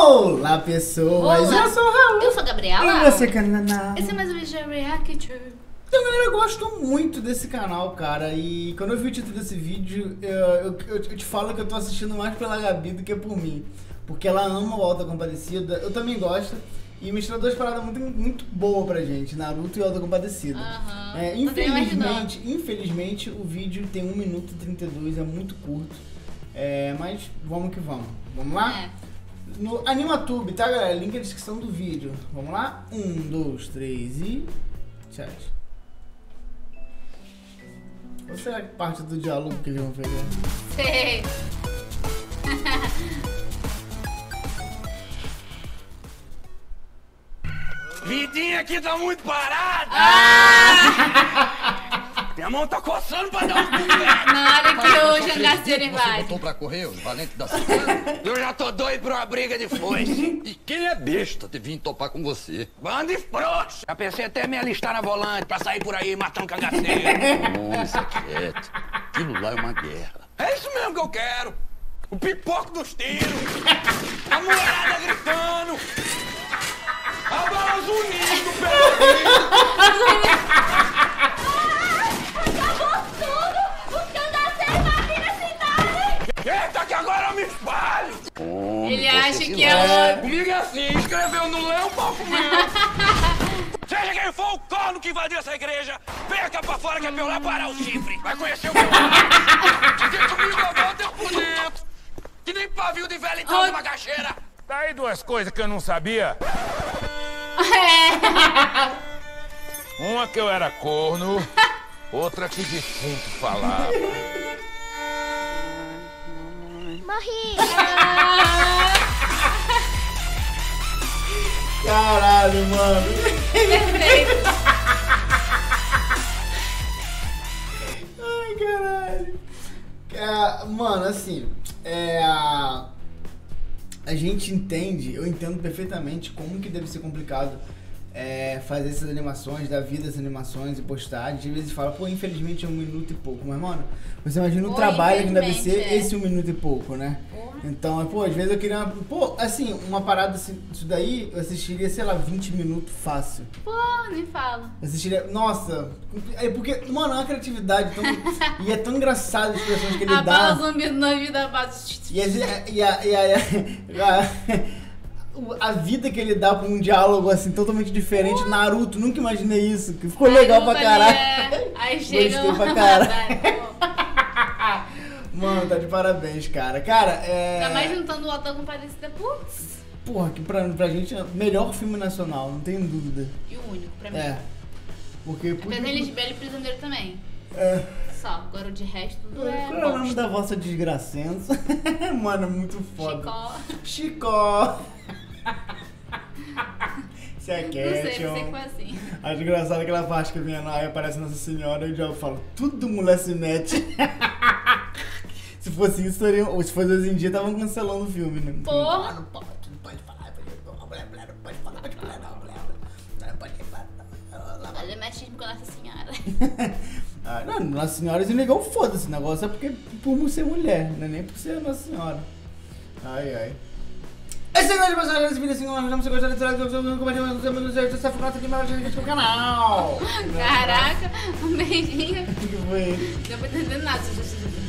Olá, pessoas! Olá. Eu sou o Raul. Eu sou a Gabriela. E você, canal? Esse é mais um vídeo de React. Então, galera, eu gosto muito desse canal, cara. E quando eu vi o título desse vídeo, eu te falo que eu tô assistindo mais pela Gabi do que por mim. Porque ela ama o Auto da Compadecida, eu também gosto. E misturou duas paradas muito boas pra gente, Naruto e Auto da Compadecida. Infelizmente, o vídeo tem 1 minuto e 32, é muito curto. Mas vamos que vamos. Vamos lá? No AnimaTube, tá, galera? Link na descrição do vídeo. Vamos lá? 1, 2, 3 e... chat. Ou será que parte do diálogo que eles vão pegar? Sei. Vidinha aqui tá muito parada! Minha mão tá coçando pra dar um pulo. Na hora que o Jangaceiro vai. Voltou pra correr, os valentes da cidade. Eu já tô doido pra uma briga de foice. E quem é besta de vir topar com você? Bando de frouxo. Já pensei até me alistar na volante pra sair por aí matando cangaceiro. Nossa, quieto. Aquilo lá é uma guerra. É isso mesmo que eu quero. O pipoco dos tiros. A mulherada gritando. A bala zunindo pelo Eita, que agora eu me espalho! Ele acha que é o... Comigo é assim, escreveu no leão, pau comeu! Seja quem for o corno que invadiu essa igreja, venha cá pra fora que é pra eu lá parar o chifre! Vai conhecer o meu Porque comigo eu volto eu por dentro! Que nem pavio de velho entrando numa caixeira! Tá aí duas coisas que eu não sabia. Uma que eu era corno, outra que defunto falava. Morri! Caralho, mano. Perfeito. Ai, caralho. Mano, assim, a gente entende, eu entendo perfeitamente como que deve ser complicado fazer essas animações, dar vida às animações e postar. Às vezes fala, pô, infelizmente é 1 minuto e pouco. Mas, mano, você imagina o trabalho que deve ser esse 1 minuto e pouco, né? Então, pô, às vezes eu queria... Pô, assim, uma parada assim, isso daí, eu assistiria, sei lá, 20 minutos fácil. Pô, nem fala. Eu assistiria... Nossa! Porque, mano, é uma criatividade tão... e é tão engraçado as expressões que ele A dá. bala zumbi na vida base. A vida que ele dá pra um diálogo assim totalmente diferente. Naruto, nunca imaginei isso. Que ficou legal pra caralho. Aí chega Gostei pra caralho. Mano, tá de parabéns, cara. Cara, Tá mais juntando o Auto da Compadecida, putz. Porra, que pra gente é o melhor filme nacional, não tenho dúvida. E o único, pra mim. Porque... Apesar dele de Belo e Prisioneiro também. Só, agora de resto tudo é Qual é o nome da vossa desgracença? Mano, muito foda. Chicó. Isso é Não sei que Cation. foi assim. Acho engraçado aquela parte que vem aí aparece Nossa Senhora e o diabo fala, tudo mulher se mete. Se fosse isso, ou se fosse hoje em dia, estavam cancelando o filme, né? Porra. Não pode falar, mulher não pode falar, não pode falar. Olha, machismo com Nossa Senhora. Não, Nossa Senhora e negou foda-se o negócio, é porque por ser mulher, não é nem por ser Nossa Senhora. Ai. Esse é o vídeo, esse vídeo assim, não se gostar de tirar do canal. Caraca, um beijinho. O que foi? Não deu pra entender nada.